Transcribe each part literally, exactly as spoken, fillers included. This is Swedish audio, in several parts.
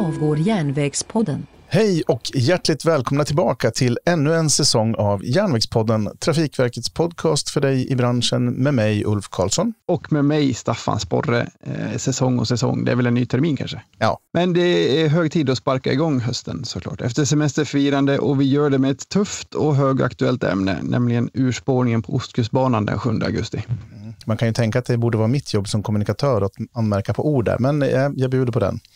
avgår Järnvägspodden. Hej och hjärtligt välkomna tillbaka till ännu en säsong av Järnvägspodden, Trafikverkets podcast för dig i branschen med mig Ulf Karlsson. Och med mig Staffan Sporre, eh, säsong och säsong, det är väl en ny termin kanske. Ja. Men det är hög tid att sparka igång hösten såklart, efter semesterfirande, och vi gör det med ett tufft och högaktuellt ämne, nämligen urspårningen på Ostkustbanan den sjunde augusti. Mm. Man kan ju tänka att det borde vara mitt jobb som kommunikatör att anmärka på ord där, men jag, jag bjuder på den.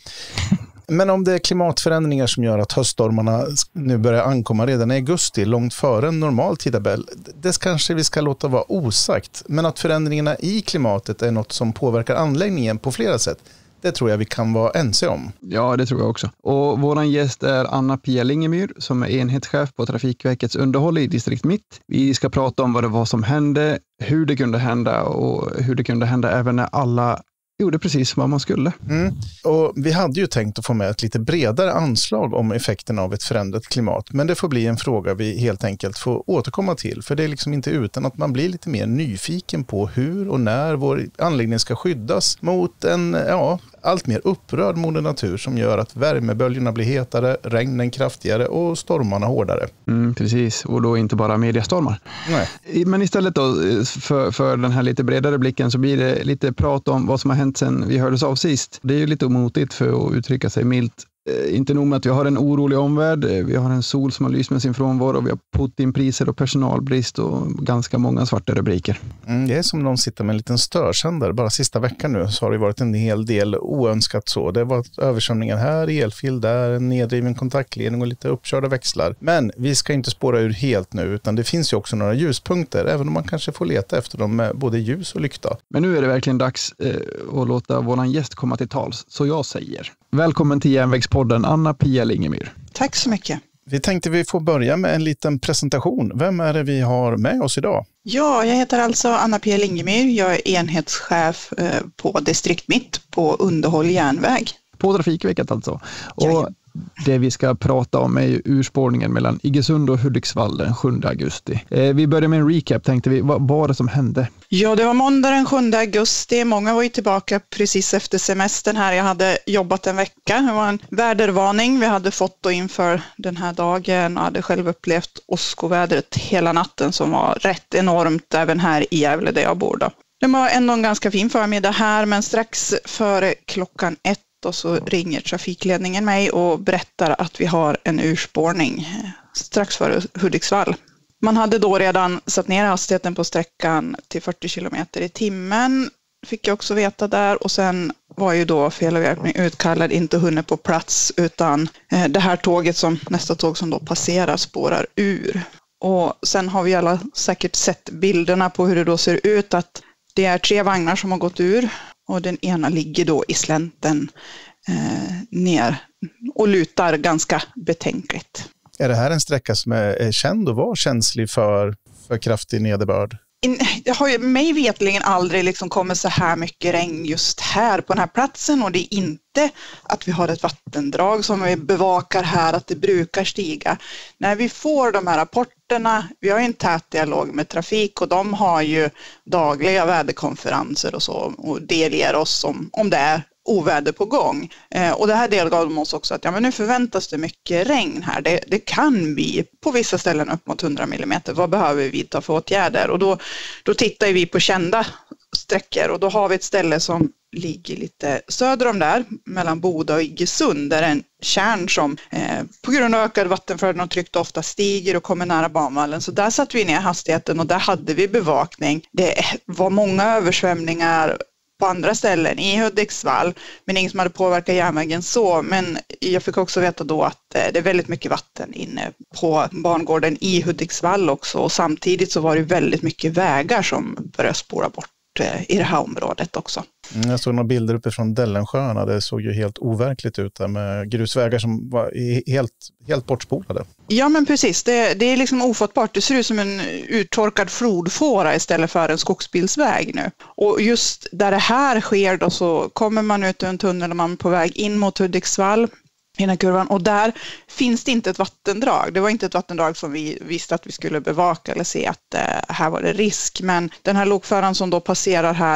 Men om det är klimatförändringar som gör att höststormarna nu börjar ankomma redan i augusti, långt före en normal tidtabell, det kanske vi ska låta vara osagt. Men att förändringarna i klimatet är något som påverkar anläggningen på flera sätt, det tror jag vi kan vara ense om. Ja, det tror jag också. Och våran gäst är Anna-Pia Lingemyr som är enhetschef på Trafikverkets underhåll i distrikt Mitt. Vi ska prata om vad det var som hände, hur det kunde hända och hur det kunde hända även när alla gjorde precis vad man skulle. Mm. Och vi hade ju tänkt att få med ett lite bredare anslag om effekten av ett förändrat klimat. Men det får bli en fråga vi helt enkelt får återkomma till. För det är liksom inte utan att man blir lite mer nyfiken på hur och när vår anläggning ska skyddas mot en ja, allt mer upprörd moder natur som gör att värmeböljorna blir hetare, regnen kraftigare och stormarna hårdare. Mm, precis, och då inte bara mediastormar. Nej. Men istället då för, för den här lite bredare blicken så blir det lite prat om vad som har hänt sen vi hördes av sist. Det är ju lite omotigt för att uttrycka sig milt. Inte nog med att vi har en orolig omvärld, vi har en sol som har lyst med sin frånvaro, vi har Putinpriser och personalbrist och ganska många svarta rubriker. Mm, det är som någon sitter med en liten störsändare. Bara sista veckan nu så har det varit en hel del oönskat så. Det var översvämningar här, elfil där, en nedriven kontaktledning och lite uppkörda växlar. Men vi ska inte spåra ur helt nu, utan det finns ju också några ljuspunkter, även om man kanske får leta efter dem med både ljus och lykta. Men nu är det verkligen dags eh, att låta våran gäst komma till tals, så jag säger välkommen till Järnvägspodden, Anna-Pia Lingemyr. Tack så mycket. Vi tänkte vi får börja med en liten presentation. Vem är det vi har med oss idag? Ja, jag heter alltså Anna-Pia Lingemyr. Jag är enhetschef på distrikt Mitt på underhåll järnväg. På Trafikverket alltså. Och det vi ska prata om är ju urspårningen mellan Iggesund och Hudiksvall den sjunde augusti. Eh, vi börjar med en recap, tänkte vi. Vad var det som hände? Ja, det var måndag den sjunde augusti. Många var ju tillbaka precis efter semestern här. Jag hade jobbat en vecka. Det var en vädervarning vi hade fått då inför den här dagen. Jag hade själv upplevt åskovädret hela natten som var rätt enormt även här i Gävle där jag bor då. Det var ändå en ganska fin förmiddag här, men strax före klockan ett och så ringer trafikledningen mig och berättar att vi har en urspårning strax före Hudiksvall. Man hade då redan satt ner hastigheten på sträckan till fyrtio kilometer i timmen, fick jag också veta där, och sen var ju då felavverkning utkallad, inte hunnit på plats, utan det här tåget som nästa tåg som då passerar spårar ur. Och sen har vi alla säkert sett bilderna på hur det då ser ut, att det är tre vagnar som har gått ur. Och den ena ligger då i slänten eh, ner och lutar ganska betänkligt. Är det här en sträcka som är känd och var känslig för, för kraftig nederbörd? Det har ju mig vetligen aldrig liksom kommit så här mycket regn just här på den här platsen, och det är inte att vi har ett vattendrag som vi bevakar här, att det brukar stiga. När vi får de här rapporterna, vi har ju en tät dialog med trafik och de har ju dagliga väderkonferenser och så och delger oss om, om det är oväder på gång. Eh, och det här delgav de oss också att ja, men nu förväntas det mycket regn här. Det, det kan bli på vissa ställen upp mot hundra millimeter. Vad behöver vi vidta för åtgärder? Och då, då tittar vi på kända sträckor, och då har vi ett ställe som ligger lite söder om där, mellan Boda och Iggesund, där en kärn som eh, på grund av ökad vattenflöden och tryck ofta stiger och kommer nära banvallen. Så där satte vi ner hastigheten och där hade vi bevakning. Det var många översvämningar på andra ställen i Hudiksvall, men ingen som hade påverkat järnvägen så. Men jag fick också veta då att det är väldigt mycket vatten inne på bangården i Hudiksvall också, och samtidigt så var det väldigt mycket vägar som började spåra bort i det här området också. Jag såg några bilder uppifrån Dellensjöarna. Det såg ju helt overkligt ut där med grusvägar som var helt, helt bortspolade. Ja, men precis. Det, det är liksom ofattbart. Det ser ut som en uttorkad flodfåra istället för en skogsbilsväg nu. Och just där det här sker då så kommer man ut ur en tunnel och man är på väg in mot Hudiksvall i den här kurvan. Och där finns det inte ett vattendrag. Det var inte ett vattendrag som vi visste att vi skulle bevaka eller se att eh, här var det risk. Men den här lokföraren som då passerar här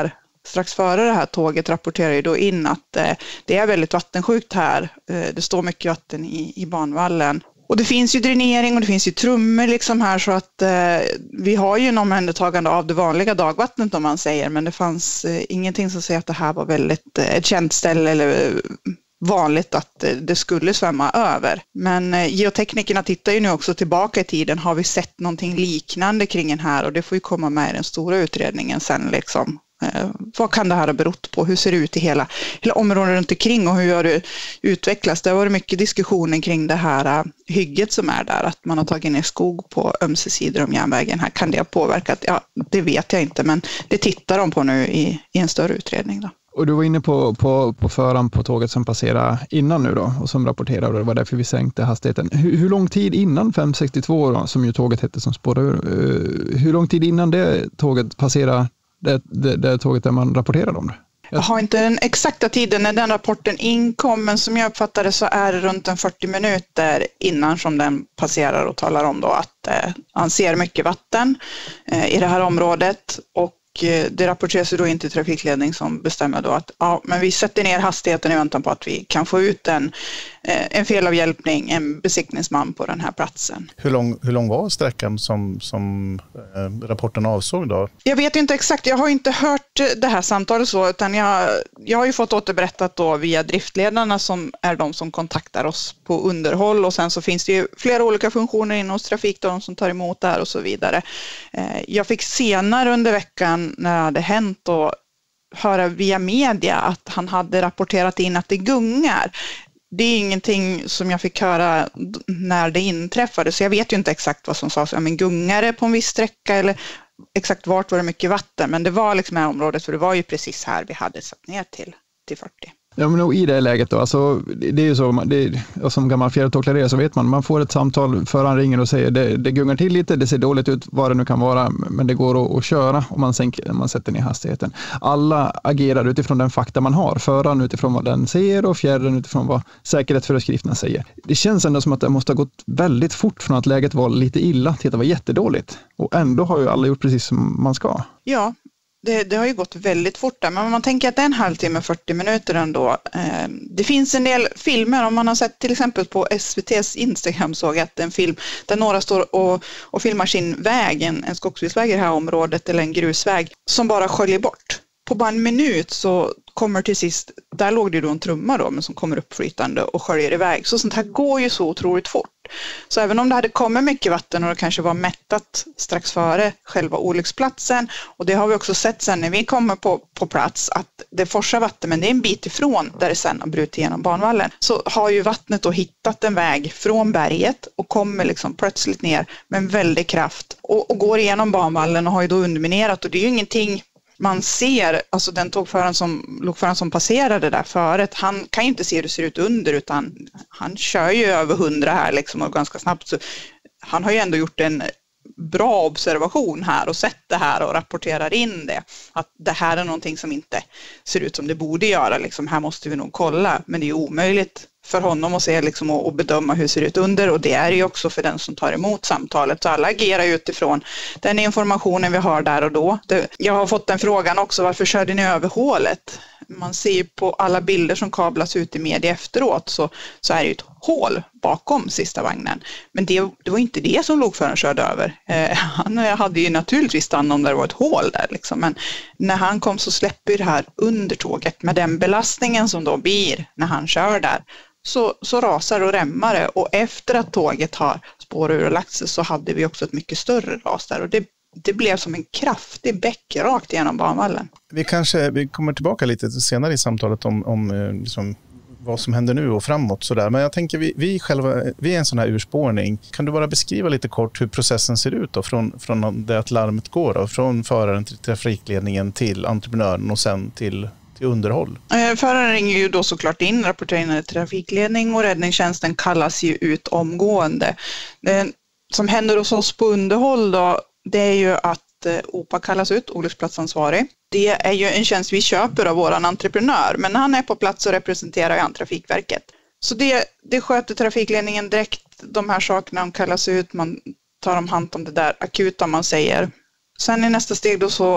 strax före det här tåget rapporterar ju då in att eh, det är väldigt vattensjukt här. Eh, det står mycket vatten i, i banvallen. Och det finns ju dränering och det finns ju trummor liksom här, så att eh, vi har ju en omhändertagande av det vanliga dagvattnet om man säger, men det fanns eh, ingenting som säger att det här var väldigt eh, ett känt ställe eller eh, vanligt att eh, det skulle svämma över. Men eh, geoteknikerna tittar ju nu också tillbaka i tiden. Har vi sett någonting liknande kring den här? Och det får ju komma med i den stora utredningen sen liksom. Eh, vad kan det här ha berott på? Hur ser det ut i hela, hela området runt omkring och hur har det utvecklats? Det har varit mycket diskussioner kring det här uh, hygget som är där. Att man har tagit ner skog på ömse sidor om järnvägen. Här kan det ha påverkat? Ja, det vet jag inte, men det tittar de på nu i, i en större utredning då. Och du var inne på, på, på föraren på tåget som passerade innan nu då och som rapporterade, och det var därför vi sänkte hastigheten. Hur, hur lång tid innan fem sextiotvå då, som ju tåget hette som spårade ur, uh, hur lång tid innan det tåget passerade det, det, det tåget där man rapporterade om det? Jag har inte den exakta tiden när den rapporten inkom, men som jag uppfattade så är det runt en fyrtio minuter innan som den passerar och talar om då att eh, han ser mycket vatten eh, i det här området, och det rapporteras ju då in till trafikledning som bestämmer då att ja, men vi sätter ner hastigheten i väntan på att vi kan få ut en, en felavhjälpning, en besiktningsman på den här platsen. Hur lång, hur lång var sträckan som, som eh, rapporten avsåg då? Jag vet inte exakt, jag har inte hört det här samtalet så, utan jag, jag har ju fått återberättat då via driftledarna som är de som kontaktar oss på underhåll, och sen så finns det ju flera olika funktioner inom trafik då, de som tar emot det här och så vidare. Eh, jag fick senare under veckan när det hade hänt och höra via media att han hade rapporterat in att det gungar. Det är ingenting som jag fick höra när det inträffade, så jag vet ju inte exakt vad som sades. Ja, men gungare på en viss sträcka eller exakt vart var det mycket vatten, men det var liksom här området, för det var ju precis här vi hade satt ner till, till fyrtio. Ja, men i det läget då, alltså, det är ju så, det är, som gammal fjärrtågklarerare så vet man, man får ett samtal, föraren ringer och säger det, det gungar till lite, det ser dåligt ut vad det nu kan vara, men det går att, att köra om man, sänker, man sätter ner hastigheten. Alla agerar utifrån den fakta man har, föraren utifrån vad den ser och fjärren utifrån vad säkerhetsföreskrifterna säger. Det känns ändå som att det måste ha gått väldigt fort från att läget var lite illa till att det var jättedåligt, och ändå har ju alla gjort precis som man ska. Ja. Det, det har ju gått väldigt fort där, men om man tänker att det är en halvtimme, fyrtio minuter ändå. Eh, det finns en del filmer, om man har sett till exempel på S V T:s Instagram, såg jag att en film där några står och, och filmar sin väg, en, en skogsbilsväg i det här området eller en grusväg, som bara sköljer bort. På bara en minut så kommer till sist, där låg det då en trumma då, men som kommer uppflytande och sköljer iväg. Så sånt här går ju så otroligt fort. Så även om det hade kommit mycket vatten och det kanske var mättat strax före själva olycksplatsen, och det har vi också sett sen när vi kommer på, på plats, att det forsar vatten, men det är en bit ifrån där det sen har brutit igenom banvallen, så har ju vattnet då hittat en väg från berget och kommer liksom plötsligt ner med en väldig kraft och, och går igenom banvallen och har ju då underminerat, och det är ju ingenting man ser, alltså den tågföraren som, lokföraren som passerade där förut, han kan ju inte se hur det ser ut under, utan han kör ju över hundra här liksom och ganska snabbt, så han har ju ändå gjort en bra observation här och sett det här och rapporterar in det, att det här är någonting som inte ser ut som det borde göra, liksom, här måste vi nog kolla, men det är omöjligt för honom att se liksom, och, och bedöma hur det ser ut under, och det är ju också för den som tar emot samtalet, så alla agerar utifrån den informationen vi har där och då. Det, jag har fått den frågan också, varför körde ni över hålet? Man ser ju på alla bilder som kablas ut i media efteråt, så, så är det ju ett hål bakom sista vagnen. Men det, det var inte det som lokföraren körde över. Eh, han hade ju naturligtvis stannat om det var ett hål där. Liksom. Men när han kom så släpper det här under tåget med den belastningen som då blir när han kör där. Så, så rasar och rämmar det. Och efter att tåget har spår ur och lagt sig så hade vi också ett mycket större ras där. Och det Det blev som en kraftig bäck rakt genom banvallen. Vi kanske vi kommer tillbaka lite senare i samtalet om, om liksom, vad som händer nu och framåt. Sådär. Men jag tänker, vi, vi, själva, vi är en sån här urspårning. Kan du bara beskriva lite kort hur processen ser ut då? Från, från det att larmet går då? Från föraren till trafikledningen till entreprenören och sen till, till underhåll? Eh, föraren ringer ju då såklart in, rapporterar in till trafikledning, och räddningstjänsten kallas ju ut omgående. Det som händer hos oss på underhåll då, det är ju att O P A kallas ut, olycksplatsansvarig. Det är ju en tjänst vi köper av våran entreprenör, men han är på plats och representerar ju an Trafikverket. Så det, det sköter trafikledningen direkt, de här sakerna, de kallas ut, man tar om hand om det där akuta man säger. Sen i nästa steg då så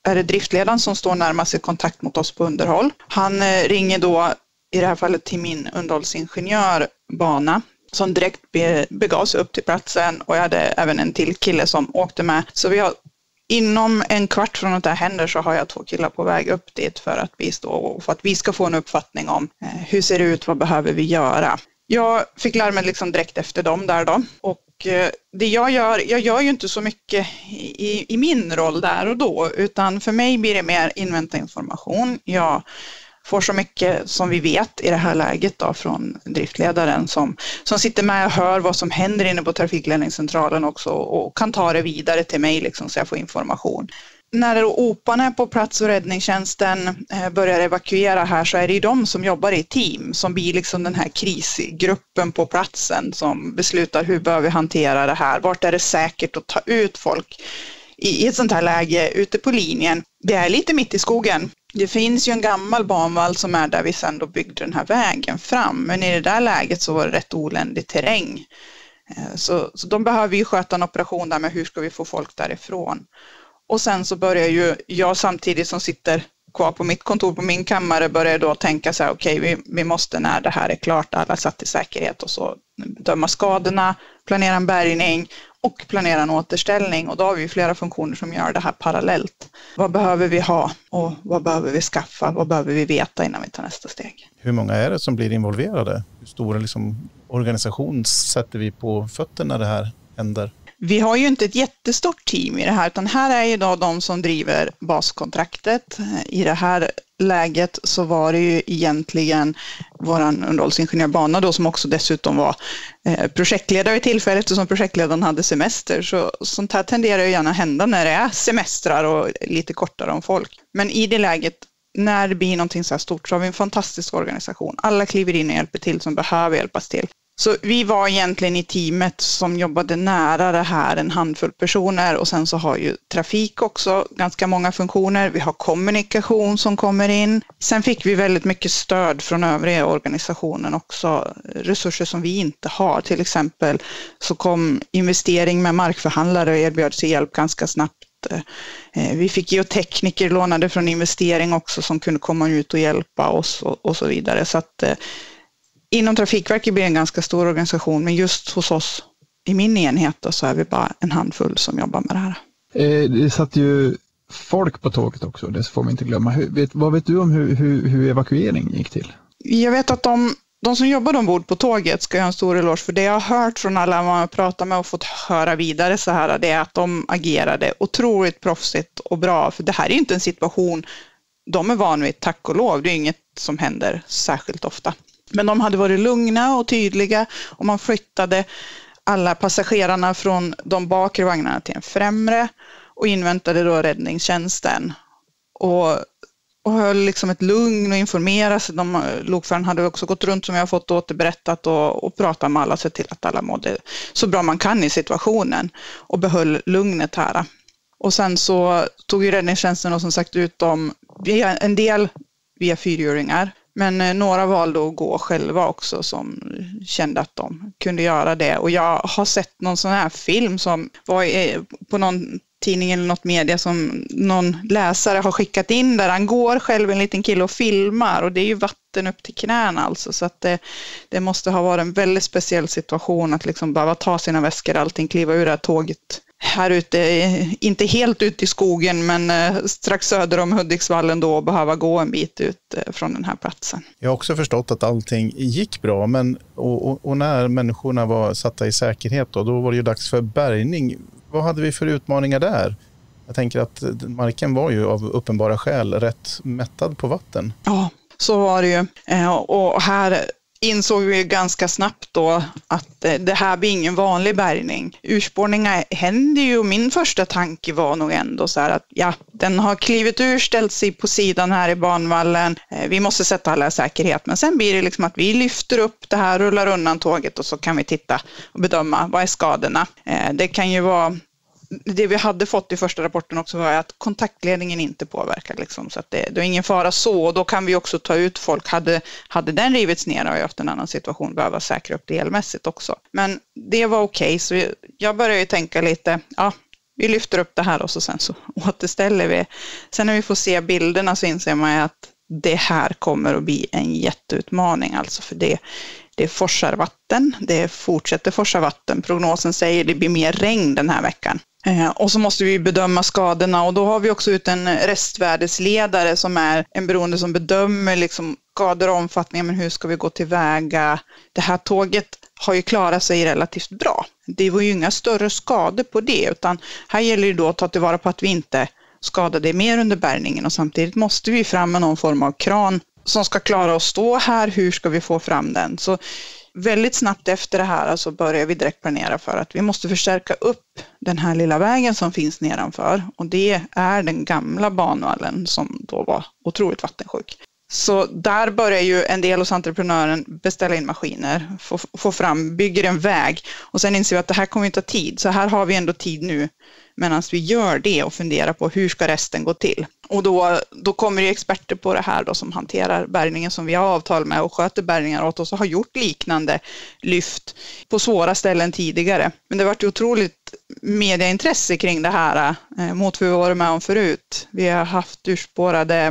är det driftledaren som står närmast i kontakt mot oss på underhåll. Han ringer då i det här fallet till min underhållsingenjör Bana som direkt begav sig upp till platsen, och jag hade även en till kille som åkte med. Så vi har inom en kvart från att det här händer så har jag två killar på väg upp dit för att bistå och för att vi ska få en uppfattning om eh, hur ser det ut, vad behöver vi göra. Jag fick larmet liksom direkt efter dem där då, och eh, det jag gör, jag gör ju inte så mycket i, i min roll där och då, utan för mig blir det mer invänta information. Jag får så mycket som vi vet i det här läget då från driftledaren som, som sitter med och hör vad som händer inne på trafikledningscentralen också och kan ta det vidare till mig liksom, så jag får information. När O P A N är på plats och räddningstjänsten börjar evakuera här så är det de som jobbar i team som blir liksom den här krisgruppen på platsen som beslutar hur bör vi hantera det här, vart är det säkert att ta ut folk i ett sånt här läge ute på linjen. Det är lite mitt i skogen. Det finns ju en gammal banvall som är där vi sedan då byggde den här vägen fram. Men i det där läget så var det rätt oländig terräng. Så, så de behöver ju sköta en operation där med hur ska vi få folk därifrån. Och sen så börjar ju jag samtidigt som sitter kvar på mitt kontor på min kammare börjar då tänka så här, okej okay, vi, vi måste när det här är klart, alla satt i säkerhet och så döma skadorna, planera en bärgning och planera en återställning, och då har vi flera funktioner som gör det här parallellt. Vad behöver vi ha och vad behöver vi skaffa, vad behöver vi veta innan vi tar nästa steg? Hur många är det som blir involverade? Hur stor liksom, organisation sätter vi på fötterna när det här händer? Vi har ju inte ett jättestort team i det här, utan här är ju då de som driver baskontraktet. I det här läget så var det ju egentligen våran underhållsingenjör Bana då som också dessutom var projektledare i tillfället och som projektledaren hade semester. Så sånt här tenderar ju gärna hända när det är semestrar och lite kortare om folk. Men i det läget när det blir någonting så här stort så har vi en fantastisk organisation. Alla kliver in och hjälper till som behöver hjälpas till. Så vi var egentligen i teamet som jobbade nära det här, en handfull personer, och sen så har ju trafik också ganska många funktioner. Vi har kommunikation som kommer in. Sen fick vi väldigt mycket stöd från övriga organisationen också, resurser som vi inte har. Till exempel så kom investering med markförhandlare och erbjöd sig hjälp ganska snabbt. Vi fick geotekniker lånade från investering också som kunde komma ut och hjälpa oss och, och så vidare. Så att inom Trafikverket blir det en ganska stor organisation, men just hos oss i min enhet då, så är vi bara en handfull som jobbar med det här. Eh, det satt ju folk på tåget också, det får man inte glömma. Hur, vet, vad vet du om hur, hur, hur evakuering gick till? Jag vet att de, de som jobbar ombord på tåget ska ha en stor eloge, för det jag har hört från alla man har pratat med och fått höra vidare så här, det är att de agerade otroligt proffsigt och bra, för det här är ju inte en situation de är van vid, tack och lov. Det är inget som händer särskilt ofta. Men de hade varit lugna och tydliga och man flyttade alla passagerarna från de bakre vagnarna till en främre och inväntade då räddningstjänsten. Och, och höll liksom ett lugn och informerade sig. De, lokföraren hade också gått runt som jag har fått återberättat och, och pratat med alla, så till att alla mådde så bra man kan i situationen och behöll lugnet här. Och sen så tog ju räddningstjänsten och som sagt ut dem, en del via fyrhjulingar. Men några valde att gå själva också som kände att de kunde göra det. Och jag har sett någon sån här film som var på någon tidning eller något media som någon läsare har skickat in där han går själv en liten kille och filmar. Och det är ju vatten upp till knäna alltså. Så att det, det måste ha varit en väldigt speciell situation att liksom bara ta sina väskor och allting, kliva ur det här tåget. Här ute, inte helt ute i skogen men strax söder om Hudiksvallen då, och behöva gå en bit ut från den här platsen. Jag har också förstått att allting gick bra, men och, och, och när människorna var satta i säkerhet då, då var det ju dags för bärgning. Vad hade vi för utmaningar där? Jag tänker att marken var ju av uppenbara skäl rätt mättad på vatten. Ja, så var det ju. Och här insåg vi ganska snabbt då att det här blir ingen vanlig bärgning. Urspårningar händer ju, och min första tanke var nog ändå så här att ja, den har klivit ur, ställt sig på sidan här i banvallen. Vi måste sätta alla i säkerhet. Men sen blir det liksom att vi lyfter upp det här, rullar undan tåget och så kan vi titta och bedöma vad är skadorna. Det kan ju vara det vi hade fått i första rapporten också var att kontaktledningen inte påverkar liksom, så att det, det är ingen fara så, och då kan vi också ta ut folk. Hade, hade den rivits ner och haft en annan situation, behöva säkra upp det elmässigt också. Men det var okej, okay, så jag började ju tänka lite, ja, vi lyfter upp det här och så sen så återställer vi. Sen när vi får se bilderna så inser man att det här kommer att bli en jätteutmaning. Alltså för det, det forsar vatten, det fortsätter forsa vatten. Prognosen säger att det blir mer regn den här veckan. Eh, och så måste vi bedöma skadorna och då har vi också ut en restvärdesledare som är en beroende som bedömer liksom skador och omfattning. Men hur ska vi gå tillväga? Det här tåget har ju klarat sig relativt bra. Det var ju inga större skador på det, utan här gäller det då att ta tillvara på att vi inte skadar det mer under bärgningen, och samtidigt måste vi fram med någon form av kran som ska klara att stå här. Hur ska vi få fram den? Så väldigt snabbt efter det här så börjar vi direkt planera för att vi måste förstärka upp den här lilla vägen som finns nedanför, och det är den gamla banvallen som då var otroligt vattensjuk. Så där börjar ju en del hos entreprenören beställa in maskiner, få, få fram, bygger en väg, och sen inser vi att det här kommer inte ta tid. Så här har vi ändå tid nu medan vi gör det och funderar på hur ska resten gå till. Och då, då kommer det experter på det här då som hanterar bärgningen som vi har avtal med och sköter bärgningar åt oss och har gjort liknande lyft på svåra ställen tidigare. Men det har varit otroligt mediaintresse kring det här eh, mot vad vi varit med om förut. Vi har haft urspårade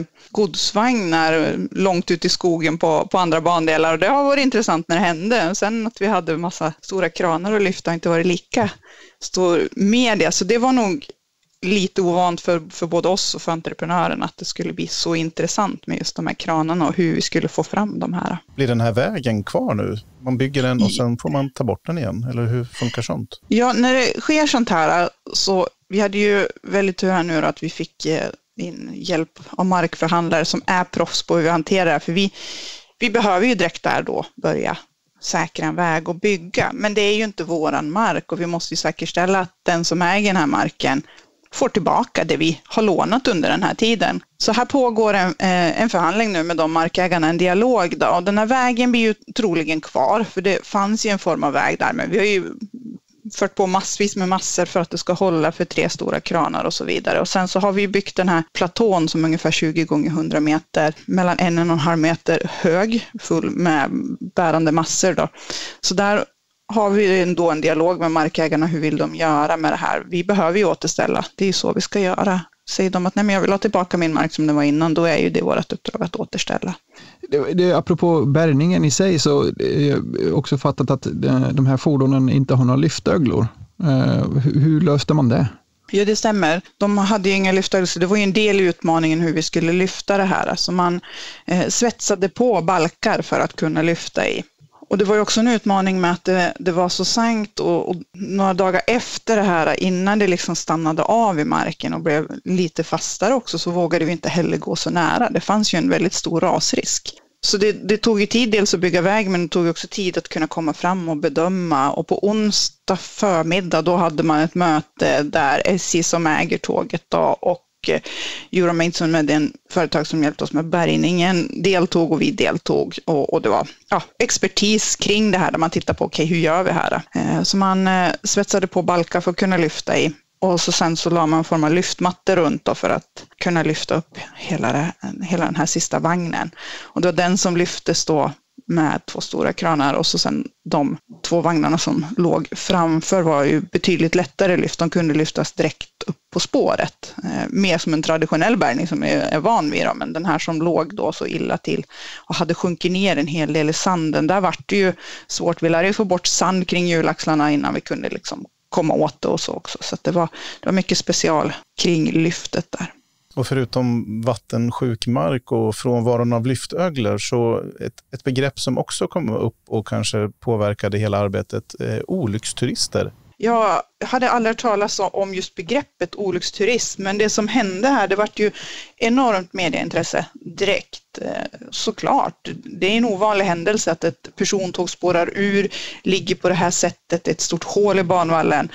godsvagnar långt ut i skogen på, på andra bandelar, och det har varit intressant när det hände. Sen att vi hade en massa stora kranar och lyfta har inte varit lika stor media, så det var nog lite ovant för, för både oss och för entreprenören att det skulle bli så intressant med just de här kranarna och hur vi skulle få fram de här. Blir den här vägen kvar nu? Man bygger den och sen får man ta bort den igen, eller hur funkar sånt? Ja, när det sker sånt här så vi hade ju väldigt tur här nu att vi fick in hjälp av markförhandlare som är proffs på hur vi hanterar det, för vi, vi behöver ju direkt där då börja säkra en väg och bygga, men det är ju inte våran mark och vi måste ju säkerställa att den som äger den här marken får tillbaka det vi har lånat under den här tiden. Så här pågår en, en förhandling nu med de markägarna, en dialog då, och den här vägen blir ju troligen kvar, för det fanns ju en form av väg där, men vi har ju fört på massvis med massor för att det ska hålla för tre stora kranar och så vidare. Och sen så har vi byggt den här platån som är ungefär tjugo gånger hundra meter, mellan en och en halv meter hög, full med bärande massor då. Så där har vi ändå en dialog med markägarna, hur vill de göra med det här? Vi behöver ju återställa, det är ju så vi ska göra. Säger de att nej, men jag vill ha tillbaka min mark som det var innan, då är ju det vårt uppdrag att återställa. Det, det, apropå bärgningen i sig så är jag också fattat att de här fordonen inte har några lyftöglor. Uh, hur, hur löste man det? Ja, det stämmer. De hade ju inga lyftöglor, så det var ju en del i utmaningen hur vi skulle lyfta det här. Alltså man eh, svetsade på balkar för att kunna lyfta i. Och det var ju också en utmaning med att det, det var så sankt och, och några dagar efter det här, innan det liksom stannade av i marken och blev lite fastare också, så vågade vi inte heller gå så nära. Det fanns ju en väldigt stor rasrisk. Så det, det tog ju tid dels att bygga väg, men det tog också tid att kunna komma fram och bedöma. Och på onsdag förmiddag då hade man ett möte där S J som äger tåget då, och Euromate som är den företag som hjälpte oss med bärgningen deltog och vi deltog, och, och det var ja, expertis kring det här där man tittar på okej, okay, hur gör vi här? Eh, så man eh, svetsade på balkar för att kunna lyfta i, och så sen så la man en form av lyftmattor runt då för att kunna lyfta upp hela, det, hela den här sista vagnen, och det var den som lyftes då med två stora kranar, och så sen de två vagnarna som låg framför var ju betydligt lättare lyft. De kunde lyftas direkt upp på spåret. Eh, mer som en traditionell bärgning som är, är van vid dem, men den här som låg då så illa till och hade sjunkit ner en hel del i sanden. Där var det ju svårt. Vi lärde få bort sand kring hjulaxlarna innan vi kunde liksom komma åt det och så också. Så att det var, det var mycket special kring lyftet där. Och förutom vattensjuk mark och frånvaron av lyftöglor, så ett, ett begrepp som också kom upp och kanske påverkade hela arbetet, eh, olycksturister. Jag hade aldrig hört talas om just begreppet olycksturism, men det som hände här, det var ju enormt medieintresse direkt, såklart. Det är en ovanlig händelse att ett persontåg spårar ur, ligger på det här sättet, ett stort hål i banvallen.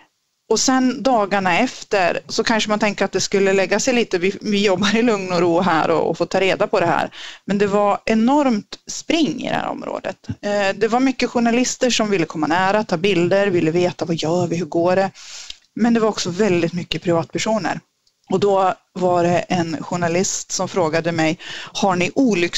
Och sen dagarna efter så kanske man tänker att det skulle lägga sig lite. Vi, vi jobbar i lugn och ro här och, och får ta reda på det här. Men det var enormt spring i det här området. Eh, det var mycket journalister som ville komma nära, ta bilder, ville veta vad gör vi, hur går det. Men det var också väldigt mycket privatpersoner. Och då var det en journalist som frågade mig, har ni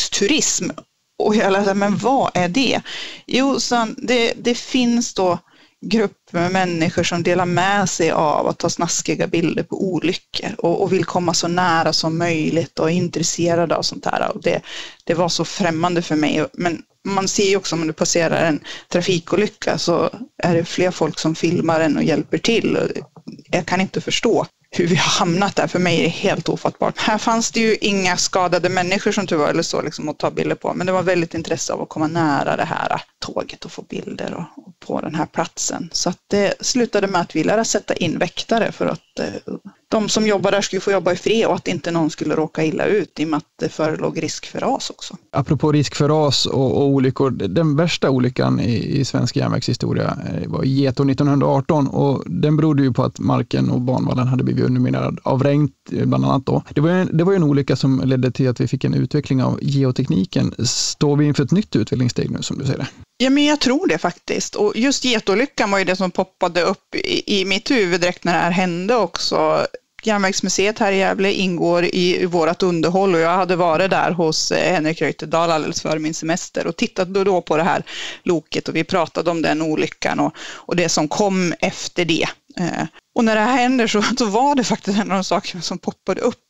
olycksturism? Och jag sa, men vad är det? Jo, så det, det finns då grupp med människor som delar med sig av att ta snaskiga bilder på olyckor och, och vill komma så nära som möjligt och är intresserade av sånt här. Och det, det var så främmande för mig. Men man ser ju också om du passerar en trafikolycka så är det fler folk som filmar den och hjälper till. Jag kan inte förstå hur vi har hamnat där. För mig är det helt ofattbart. Här fanns det ju inga skadade människor som tyvärr eller så liksom att ta bilder på. Men det var väldigt intresse av att komma nära det här tåget och få bilder och, och på den här platsen. Så att det slutade med att vi lärde sätta in väktare för att eh, de som jobbar där skulle få jobba i fred och att inte någon skulle råka illa ut i och med att det förelåg risk för ras också. Apropå risk för ras och, och olyckor, den värsta olyckan i, i svensk järnvägshistoria var i Getå nittonhundraarton och den berodde ju på att marken och banvallen hade blivit underminerad av regn bland annat då. Det var, en, det var ju en olycka som ledde till att vi fick en utveckling av geotekniken. Står vi inför ett nytt utvecklingssteg nu som du säger det? Ja, men jag tror det faktiskt. Och just Getålyckan var ju det som poppade upp i, i mitt huvud direkt när det här hände också. Järnvägsmuseet här i Gävle ingår i, i vårt underhåll och jag hade varit där hos Henrik Reuterdahl alldeles före min semester och tittat då, då på det här loket och vi pratade om den olyckan och, och det som kom efter det. Eh, och när det här händer så, så var det faktiskt en av de saker som poppade upp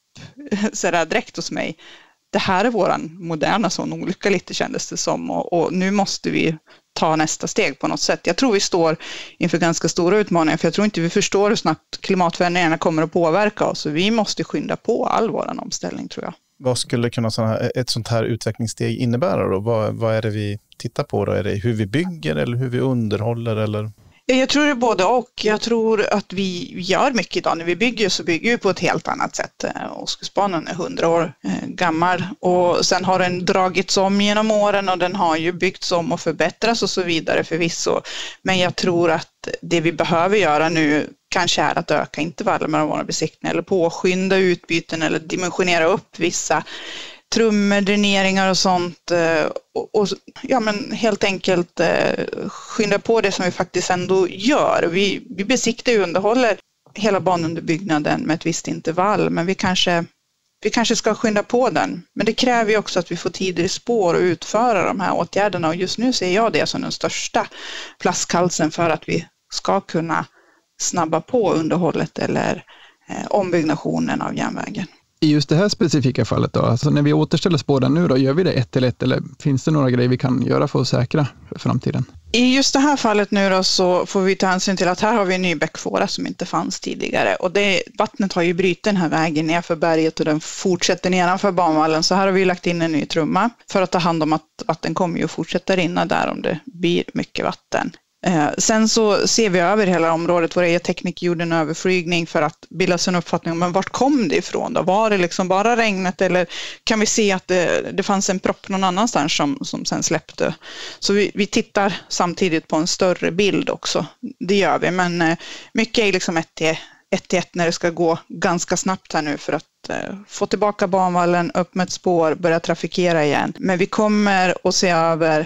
så där direkt hos mig. Det här är våran moderna sån olycka lite kändes det som och, och nu måste vi ta nästa steg på något sätt. Jag tror vi står inför ganska stora utmaningar för jag tror inte vi förstår hur snabbt klimatförändringarna kommer att påverka oss och vi måste skynda på all våran omställning tror jag. Vad skulle kunna såna, ett sånt här utvecklingssteg innebära då? Vad, vad är det vi tittar på då? Är det hur vi bygger eller hur vi underhåller eller? Jag tror det är både och. Jag tror att vi gör mycket idag. När vi bygger så bygger vi på ett helt annat sätt. Ostkustbanan är hundra år gammal och sen har den dragits om genom åren och den har ju byggts om och förbättrats och så vidare förvisso. Men jag tror att det vi behöver göra nu kanske är att öka intervallen mellan våra besiktningar eller påskynda utbyten eller dimensionera upp vissa trummor, dräneringar och sånt och, och ja, men helt enkelt eh, skynda på det som vi faktiskt ändå gör. Vi, vi besiktar och underhåller hela banunderbyggnaden med ett visst intervall men vi kanske, vi kanske ska skynda på den. Men det kräver ju också att vi får tider i spår och utföra de här åtgärderna och just nu ser jag det som den största flaskhalsen för att vi ska kunna snabba på underhållet eller eh, ombyggnationen av järnvägen. I just det här specifika fallet då, alltså när vi återställer spåren nu då, gör vi det ett till ett eller finns det några grejer vi kan göra för att säkra för framtiden? I just det här fallet nu då så får vi ta hänsyn till att här har vi en ny bäckfåra som inte fanns tidigare och det, vattnet har ju brytit den här vägen ner för berget och den fortsätter nedanför banvallen så här har vi lagt in en ny trumma för att ta hand om att vatten kommer ju att fortsätta rinna där om det blir mycket vatten. Eh, sen så ser vi över hela området. Vår e-teknik gjorde en överflygning för att bilda sig en uppfattning om men vart kom det ifrån då? Var det liksom bara regnet eller kan vi se att det, det fanns en propp någon annanstans som, som sen släppte? Så vi, vi tittar samtidigt på en större bild också. Det gör vi men eh, mycket är liksom ett till ett till ett när det ska gå ganska snabbt här nu för att eh, få tillbaka banvallen, upp med ett spår, börja trafikera igen. Men vi kommer att se över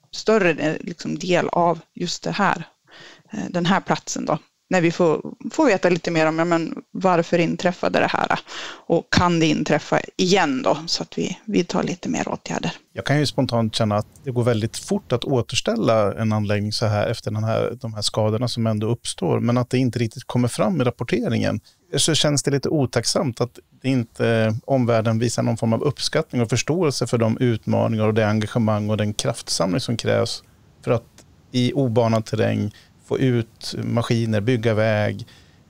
större liksom, del av just det här, den här platsen då. När vi får, får veta lite mer om ja, men varför inträffade det här och kan det inträffa igen då så att vi, vi tar lite mer åtgärder. Jag kan ju spontant känna att det går väldigt fort att återställa en anläggning så här efter den här, de här skadorna som ändå uppstår men att det inte riktigt kommer fram i rapporteringen. Så känns det lite otacksamt att det inte omvärlden visar någon form av uppskattning och förståelse för de utmaningar och det engagemang och den kraftsamling som krävs för att i obanad terräng få ut maskiner, bygga väg,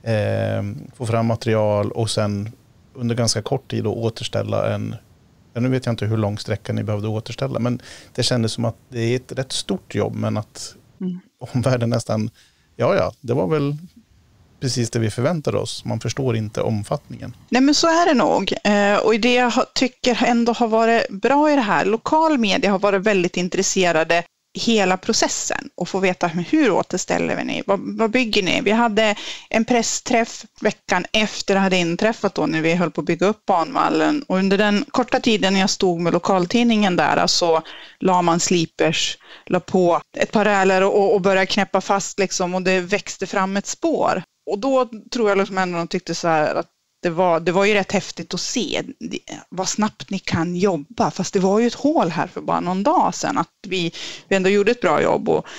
eh, få fram material och sen under ganska kort tid då återställa en, ja, nu vet jag inte hur lång sträcka ni behövde återställa men det kändes som att det är ett rätt stort jobb men att mm. omvärlden nästan, ja ja, det var väl precis det vi förväntade oss. Man förstår inte omfattningen. Nej men så är det nog. Och det jag tycker ändå har varit bra i det här, lokal media har varit väldigt intresserade hela processen och få veta hur återställer ni, vad, vad bygger ni? Vi hade en pressträff veckan efter det hade inträffat då när vi höll på att bygga upp banvallen och under den korta tiden jag stod med lokaltidningen där så la man slipers, la på ett par räler och, och började knäppa fast liksom och det växte fram ett spår. Och då tror jag liksom ändå de tyckte så här att det var, det var ju rätt häftigt att se vad snabbt ni kan jobba. Fast det var ju ett hål här för bara någon dag sedan. Att vi, vi ändå gjorde ett bra jobb och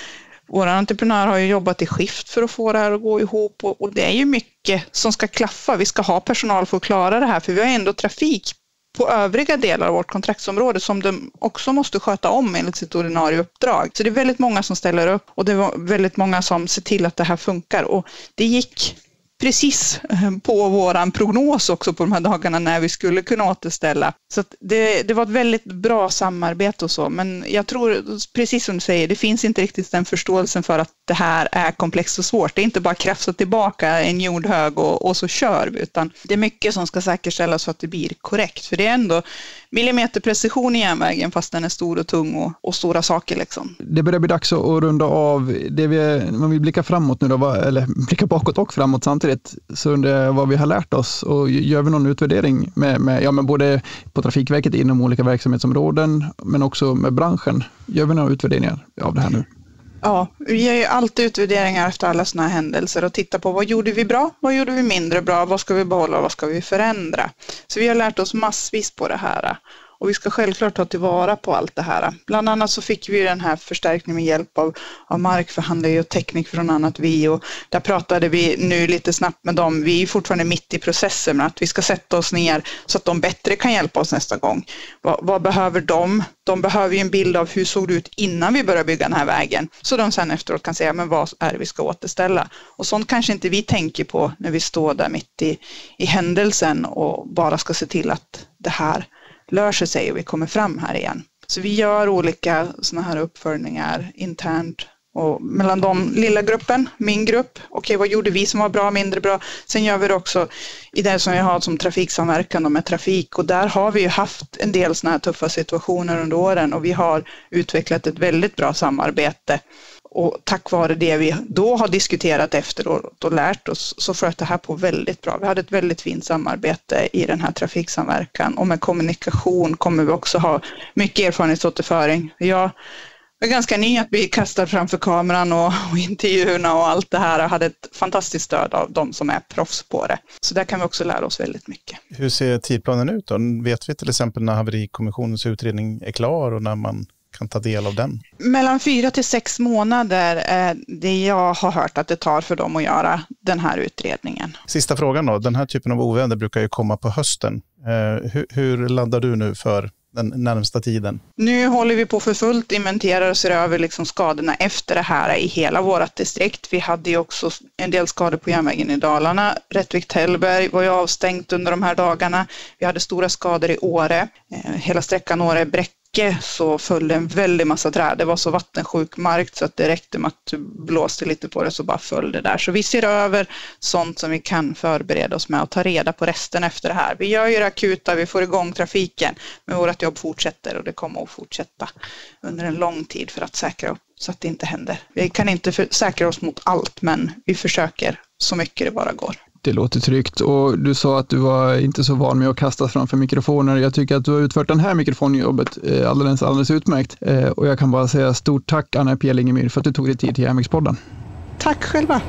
Våra entreprenör har ju jobbat i skift för att få det här att gå ihop och, och det är ju mycket som ska klaffa. Vi ska ha personal för att klara det här för vi har ändå trafik på övriga delar av vårt kontraktsområde som de också måste sköta om enligt sitt ordinarie uppdrag. Så det är väldigt många som ställer upp och det var väldigt många som ser till att det här funkar och det gick precis på våran prognos också på de här dagarna när vi skulle kunna återställa. Så att det, det var ett väldigt bra samarbete och så. Men jag tror, precis som du säger, det finns inte riktigt den förståelsen för att det här är komplext och svårt. Det är inte bara krafsa tillbaka en jordhög och, och så kör vi. Utan det är mycket som ska säkerställas så att det blir korrekt. För det är ändå millimeterprecision i järnvägen fast den är stor och tung och, och stora saker liksom. Det börjar bli dags att runda av. Det vi, om vi blickar framåt nu då, eller blickar bakåt och framåt samtidigt, så undrar vad vi har lärt oss och gör vi någon utvärdering med, med, ja, men både på Trafikverket inom olika verksamhetsområden men också med branschen. Gör vi några utvärderingar av det här nu? Ja, vi gör ju alltid utvärderingar efter alla såna här händelser och tittar på vad gjorde vi bra, vad gjorde vi mindre bra, vad ska vi behålla och vad ska vi förändra. Så vi har lärt oss massvis på det här. Och vi ska självklart ta tillvara på allt det här. Bland annat så fick vi den här förstärkningen med hjälp av, av markförhandlare och teknik från annat vi. Och där pratade vi nu lite snabbt med dem. Vi är fortfarande mitt i processen men att vi ska sätta oss ner så att de bättre kan hjälpa oss nästa gång. Vad, vad behöver de? De behöver ju en bild av hur såg det ut innan vi började bygga den här vägen. Så de sen efteråt kan säga men vad är det vi ska återställa? Och sånt kanske inte vi tänker på när vi står där mitt i, i händelsen och bara ska se till att det här löser sig och vi kommer fram här igen. Så vi gör olika såna här uppföljningar internt och mellan de lilla gruppen, min grupp. Okej, vad gjorde vi som var bra, mindre bra? Sen gör vi det också i det som vi har som trafiksamverkan med trafik och där har vi ju haft en del såna här tuffa situationer under åren och vi har utvecklat ett väldigt bra samarbete. Och tack vare det vi då har diskuterat efteråt och lärt oss så flöt det här på väldigt bra. Vi hade ett väldigt fint samarbete i den här trafiksamverkan och med kommunikation kommer vi också ha mycket erfarenhetsåterföring. Jag är ganska ny att bli kastad framför kameran och, och intervjuerna och allt det här och hade ett fantastiskt stöd av de som är proffs på det. Så där kan vi också lära oss väldigt mycket. Hur ser tidplanen ut då? Vet vi till exempel när haverikommissionens utredning är klar och när man kan ta del av den? Mellan fyra till sex månader är det jag har hört att det tar för dem att göra den här utredningen. Sista frågan då. Den här typen av oväder brukar ju komma på hösten. Eh, hur, hur laddar du nu för den närmsta tiden? Nu håller vi på för fullt, inventerar och ser över liksom skadorna efter det här i hela vårt distrikt. Vi hade ju också en del skador på järnvägen i Dalarna. Rättvik-Tällberg var ju avstängt under de här dagarna. Vi hade stora skador i Åre. Eh, hela sträckan Åre-Bräcke så följde en väldig massa träd. Det var så vattensjuk mark så att det räckte med att du blåste lite på det så bara föll det där. Så vi ser över sånt som vi kan förbereda oss med och ta reda på resten efter det här. Vi gör ju det akuta, vi får igång trafiken men vårt jobb fortsätter och det kommer att fortsätta under en lång tid för att säkra upp så att det inte händer. Vi kan inte för- säkra oss mot allt men vi försöker så mycket det bara går. Det låter tryggt och du sa att du var inte så van med att kasta framför mikrofoner. Jag tycker att du har utfört den här mikrofonjobbet alldeles, alldeles utmärkt. Och jag kan bara säga stort tack Anna-Pia Lingemyr för att du tog dig tid till Järnvägspodden. Tack själva.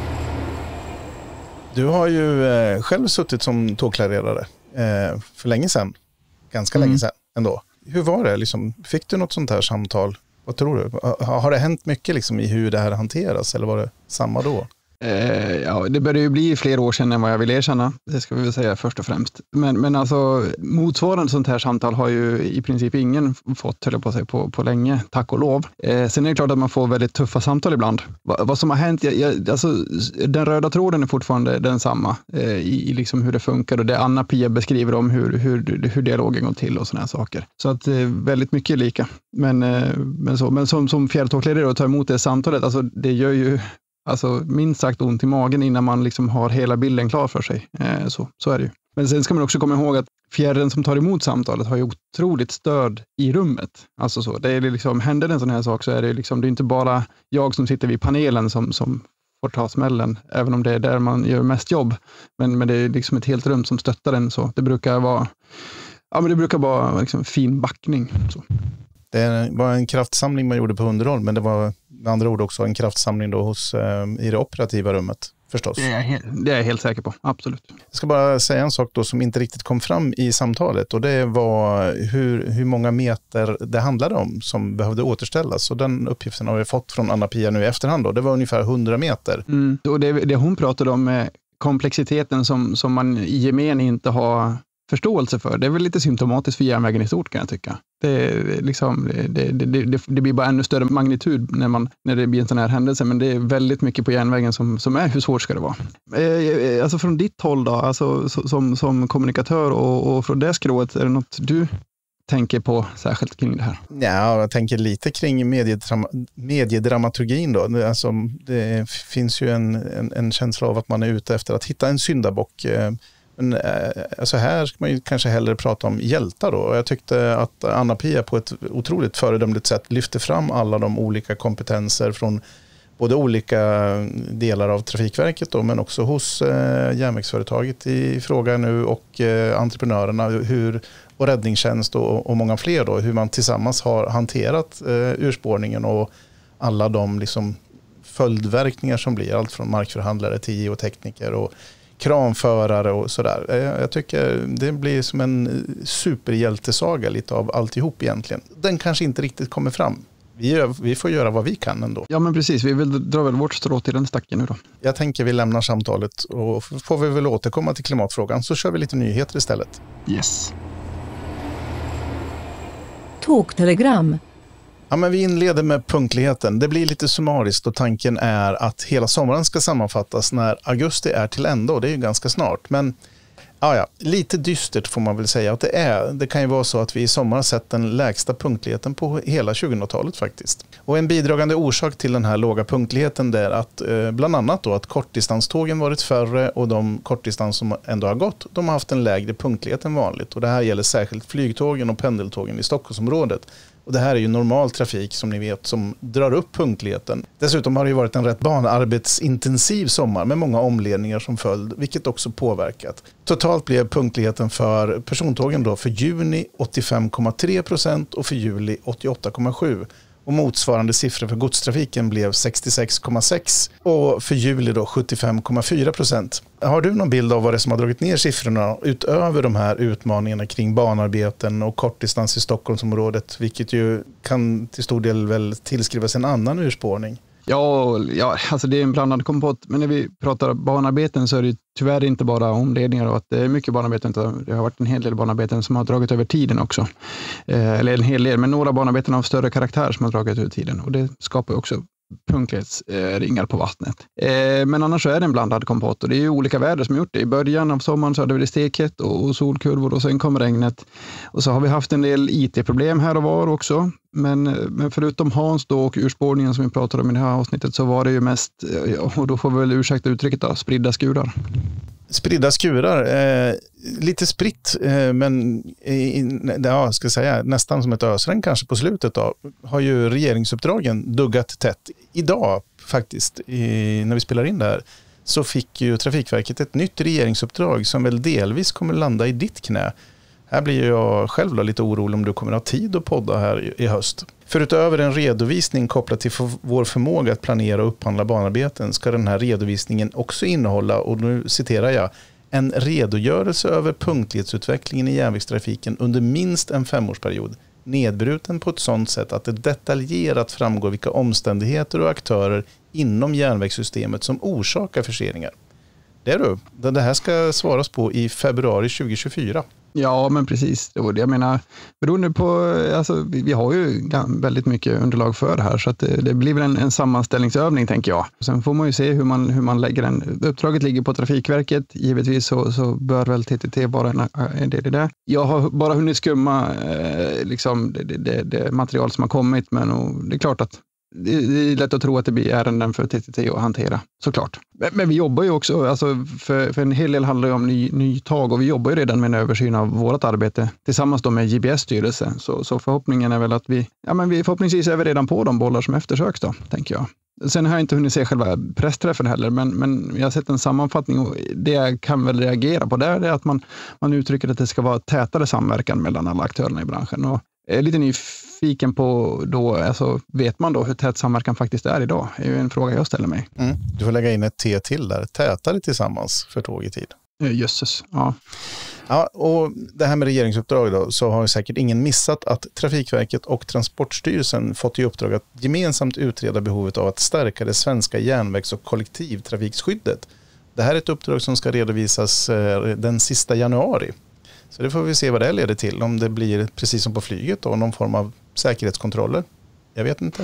Du har ju eh, själv suttit som tågklarerare eh, för länge sedan. Ganska mm. länge sedan ändå. Hur var det? Liksom, fick du något sånt här samtal? Vad tror du? Har, har det hänt mycket liksom, i hur det här hanteras eller var det samma då? Eh, ja, det börjar ju bli fler år sedan än vad jag vill erkänna. Det ska vi väl säga först och främst. Men, men alltså motsvarande sånt här samtal har ju i princip ingen fått, höll jag på att säga, på, på länge, tack och lov. Eh, sen är det klart att man får väldigt tuffa samtal ibland. Va, vad som har hänt, jag, jag, alltså den röda tråden är fortfarande densamma eh, i, i liksom hur det funkar och det Anna-Pia beskriver om hur, hur, hur dialogen går till och såna här saker. Så att eh, väldigt mycket lika. Men, eh, men, så, men som, som fjärrtågklarerare att ta emot det samtalet, alltså det gör ju Alltså minst sagt ont i magen innan man liksom har hela bilden klar för sig. Eh, så, så är det ju. Men sen ska man också komma ihåg att fjärren som tar emot samtalet har ju otroligt stöd i rummet. Alltså så, det är liksom, händer en sån här sak så är det liksom, det är inte bara jag som sitter vid panelen som, som får ta smällen, även om det är där man gör mest jobb. Men, men det är liksom ett helt rum som stöttar den så. Det brukar vara, ja men det brukar vara liksom fin backning. Så. Det var en kraftsamling man gjorde på underhåll, men det var med andra ord också en kraftsamling då hos, eh, i det operativa rummet. Förstås. Det är, jag helt, det är jag helt säker på, absolut. Jag ska bara säga en sak då som inte riktigt kom fram i samtalet och det var hur, hur många meter det handlade om som behövde återställas. Och den uppgiften har vi fått från Anna-Pia nu i efterhand då. Det var ungefär hundra meter. Mm. Och det, det hon pratade om är komplexiteten som, som man i gemen inte har förståelse för. Det är väl lite symptomatiskt för järnvägen i stort kan jag tycka. Det, liksom, det, det, det, det blir bara ännu större magnitud när, man, när det blir en sån här händelse, men det är väldigt mycket på järnvägen som, som är hur svårt ska det vara. Eh, alltså från ditt håll då, alltså, som, som kommunikatör och, och från det skrået, är det något du tänker på särskilt kring det här? Ja, jag tänker lite kring mediedrama, mediedramaturgin då. Alltså, det finns ju en, en, en känsla av att man är ute efter att hitta en syndabock. Men alltså här ska man ju kanske hellre prata om hjältar då. Jag tyckte att Anna-Pia på ett otroligt föredömligt sätt lyfte fram alla de olika kompetenser från både olika delar av Trafikverket då, men också hos eh, järnvägsföretaget i fråga nu och eh, entreprenörerna hur, och räddningstjänst och, och många fler då, hur man tillsammans har hanterat eh, urspårningen och alla de liksom följdverkningar som blir, allt från markförhandlare till geotekniker och kranförare och sådär. Jag tycker det blir som en superhjältesaga lite av alltihop egentligen. Den kanske inte riktigt kommer fram. Vi, gör, vi får göra vad vi kan ändå. Ja men precis, vi vill dra väl vårt strå till den stacken nu då. Jag tänker vi lämnar samtalet och får vi väl återkomma till klimatfrågan så kör vi lite nyheter istället. Yes. Tågtelegram. Ja, men vi inleder med punktligheten. Det blir lite summariskt och tanken är att hela sommaren ska sammanfattas när augusti är till ända och det är ju ganska snart. Men ja, ja, lite dystert får man väl säga att det är. Det kan ju vara så att vi i sommar sett den lägsta punktligheten på hela tjugohundratalet faktiskt. Och en bidragande orsak till den här låga punktligheten är att eh, bland annat då att kortdistanstågen varit färre och de kortdistans som ändå har gått, de har haft en lägre punktlighet än vanligt. Och det här gäller särskilt flygtågen och pendeltågen i Stockholmsområdet. Och det här är ju normal trafik som ni vet som drar upp punktligheten. Dessutom har det ju varit en rätt banarbetsintensiv sommar med många omledningar som följd, vilket också påverkat. Totalt blev punktligheten för persontågen då för juni åttiofem komma tre procent och för juli åttioåtta komma sju. Och motsvarande siffror för godstrafiken blev sextiosex komma sex och för juli då sjuttiofem komma fyra procent. Har du någon bild av vad det är som har dragit ner siffrorna utöver de här utmaningarna kring banarbeten och kortdistans i Stockholmsområdet, vilket ju kan till stor del väl tillskrivas en annan urspårning? Ja, ja, alltså det är en blandad kompott. Men när vi pratar banarbeten så är det tyvärr inte bara omledningar och att det är mycket banarbeten. Det har varit en hel del banarbeten som har dragit över tiden också. Eh, eller en hel del, men några banarbeten av större karaktär som har dragit över tiden. Och det skapar också punktlighetsringar på vattnet. Eh, men annars så är det en blandad kompott och det är ju olika väder som har gjort det. I början av sommaren så hade vi det steket och solkurvor och sen kom regnet. Och så har vi haft en del I T-problem här och var också. Men, men förutom Hans då och urspårningen som vi pratade om i det här avsnittet så var det ju mest, och då får vi väl ursäkta uttrycket då, spridda skurar. Spridda skurar, eh, lite spritt eh, men eh, ja, ska säga, nästan som ett ösregn kanske på slutet då, har ju regeringsuppdragen duggat tätt. Idag faktiskt, i, när vi spelar in det här, så fick ju Trafikverket ett nytt regeringsuppdrag som väl delvis kommer landa i ditt knä. Här blir jag själv då lite orolig om du kommer ha tid att podda här i höst. Förutöver en redovisning kopplat till vår förmåga att planera och upphandla banarbeten ska den här redovisningen också innehålla, och nu citerar jag, en redogörelse över punktlighetsutvecklingen i järnvägstrafiken under minst en femårsperiod, nedbruten på ett sådant sätt att det detaljerat framgår vilka omständigheter och aktörer inom järnvägssystemet som orsakar förseningar. Det är du. Det här ska svaras på i februari tjugohundratjugofyra. Ja, men precis. Jag menar, beroende på, alltså, vi, vi har ju väldigt mycket underlag för det här så att det, det blir väl en, en sammanställningsövning tänker jag. Sen får man ju se hur man, hur man lägger den. Uppdraget ligger på Trafikverket. Givetvis så, så bör väl T T T vara en, en del i det. Jag har bara hunnit skumma eh, liksom det, det, det material som har kommit, men och, det är klart att det är lätt att tro att det blir ärenden för T T T att hantera, såklart. Men, men vi jobbar ju också, alltså för, för en hel del handlar ju om ny, ny tag och vi jobbar ju redan med en översyn av vårt arbete tillsammans då med J B S-styrelsen. Så, så förhoppningen är väl att vi, ja men vi förhoppningsvis är vi redan på de bollar som eftersöks då, tänker jag. Sen har jag inte hunnit se själva pressträffen heller, men, men jag har sett en sammanfattning och det jag kan väl reagera på där är att man, man uttrycker att det ska vara tätare samverkan mellan alla aktörerna i branschen. Och jag är lite nyfiken nyfiken på då, alltså, vet man då hur tät samverkan faktiskt är idag? Det är ju en fråga jag ställer mig. Mm. Du får lägga in ett T till där, tätare tillsammans för tåg i tid. Jösses, ja. Ja, och det här med regeringsuppdrag då, så har säkert ingen missat att Trafikverket och Transportstyrelsen fått i uppdrag att gemensamt utreda behovet av att stärka det svenska järnvägs- och kollektivtrafikskyddet. Det här är ett uppdrag som ska redovisas den sista januari. Så det får vi se vad det leder till, om det blir precis som på flyget då, någon form av säkerhetskontroller. Jag vet inte.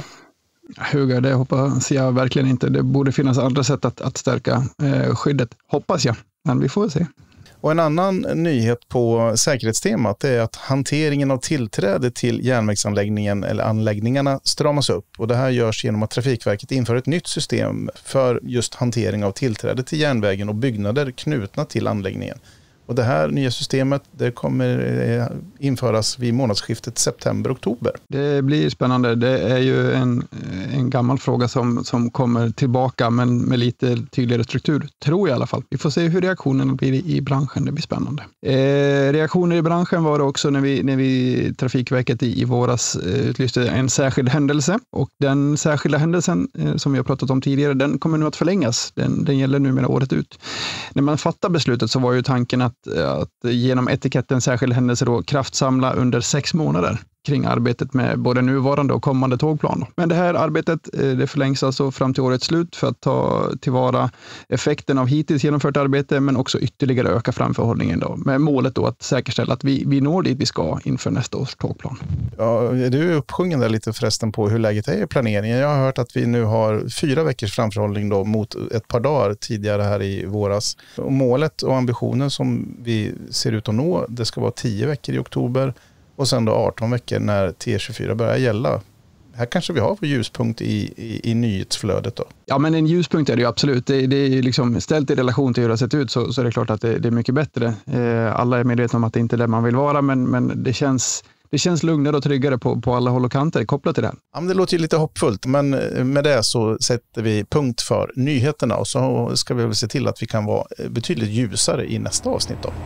Hugo, det hoppas jag verkligen inte. Det borde finnas andra sätt att, att stärka eh, skyddet, hoppas jag. Men vi får se. Och en annan nyhet på säkerhetstemat är att hanteringen av tillträde till järnvägsanläggningen eller anläggningarna stramas upp. Och det här görs genom att Trafikverket inför ett nytt system för just hantering av tillträde till järnvägen och byggnader knutna till anläggningen. Och det här nya systemet det kommer införas vid månadsskiftet september-oktober. Det blir spännande. Det är ju en, en gammal fråga som, som kommer tillbaka men med lite tydligare struktur, tror jag i alla fall. Vi får se hur reaktionerna blir i, i branschen. Det blir spännande. Eh, reaktioner i branschen var det också när vi, när vi Trafikverket i, i våras eh, utlyste en särskild händelse. Och den särskilda händelsen eh, som vi har pratat om tidigare, den kommer nu att förlängas. Den, den gäller numera året ut. När man fattar beslutet så var ju tanken att att genom etiketten särskild händelse då kraftsamla under sex månader kring arbetet med både nuvarande och kommande tågplan. Men det här arbetet det förlängs alltså fram till årets slut för att ta tillvara effekten av hittills genomfört arbete men också ytterligare öka framförhållningen då. Med målet då att säkerställa att vi, vi når dit vi ska inför nästa års tågplan. Ja, du är uppsjungen där lite förresten på hur läget är i planeringen. Jag har hört att vi nu har fyra veckors framförhållning då mot ett par dagar tidigare här i våras. Och målet och ambitionen som vi ser ut att nå, det ska vara tio veckor i oktober. Och sen då arton veckor när T tjugofyra börjar gälla. Här kanske vi har vår ljuspunkt i, i, i nyhetsflödet då. Ja, men en ljuspunkt är det ju absolut. Det, det är liksom ställt i relation till hur det har sett ut så, så är det klart att det, det är mycket bättre. Eh, alla är medvetna om att det inte är där man vill vara men, men det känns... Det känns lugnare och tryggare på, på alla håll och kanter kopplat till det. Ja, men det låter ju lite hoppfullt, men med det så sätter vi punkt för nyheterna och så ska vi väl se till att vi kan vara betydligt ljusare i nästa avsnitt då.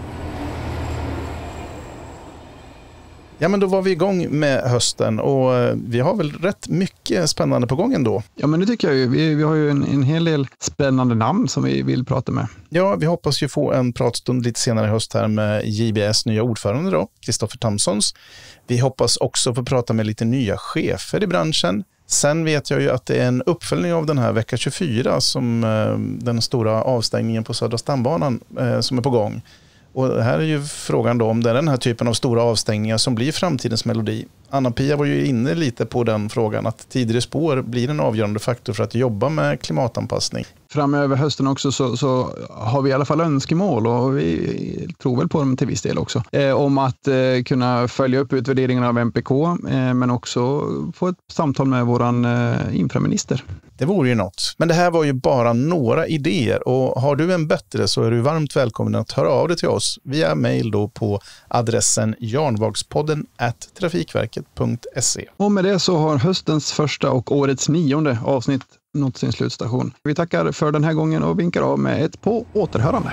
Ja, men då var vi igång med hösten och vi har väl rätt mycket spännande på gång ändå. Ja, men det tycker jag ju. Vi, vi har ju en, en hel del spännande namn som vi vill prata med. Ja, vi hoppas ju få en pratstund lite senare i höst här med J B S nya ordförande då, Kristoffer Tamsons. Vi hoppas också få prata med lite nya chefer i branschen. Sen vet jag ju att det är en uppföljning av den här vecka tjugofyra som eh, den stora avstängningen på Södra stambanan eh, som är på gång. Och här är ju frågan då om det är den här typen av stora avstängningar som blir framtidens melodi. Anna-Pia var ju inne lite på den frågan att tidigare spår blir en avgörande faktor för att jobba med klimatanpassning. Framöver hösten också så, så har vi i alla fall önskemål och vi tror väl på dem till viss del också. Eh, om att eh, kunna följa upp utvärderingen av M P K eh, men också få ett samtal med våran eh, inframinister. Det vore ju något. Men det här var ju bara några idéer och har du en bättre så är du varmt välkommen att höra av dig till oss via mejl då på adressen jarnvagspodden at trafikverket punkt se. Och med det så har höstens första och årets nionde avsnitt nått sin slutstation. Vi tackar för den här gången och vinkar av med ett på återhörande.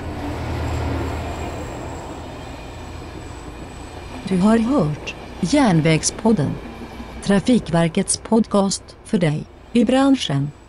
Du har hört Järnvägspodden. Trafikverkets podcast för dig i branschen.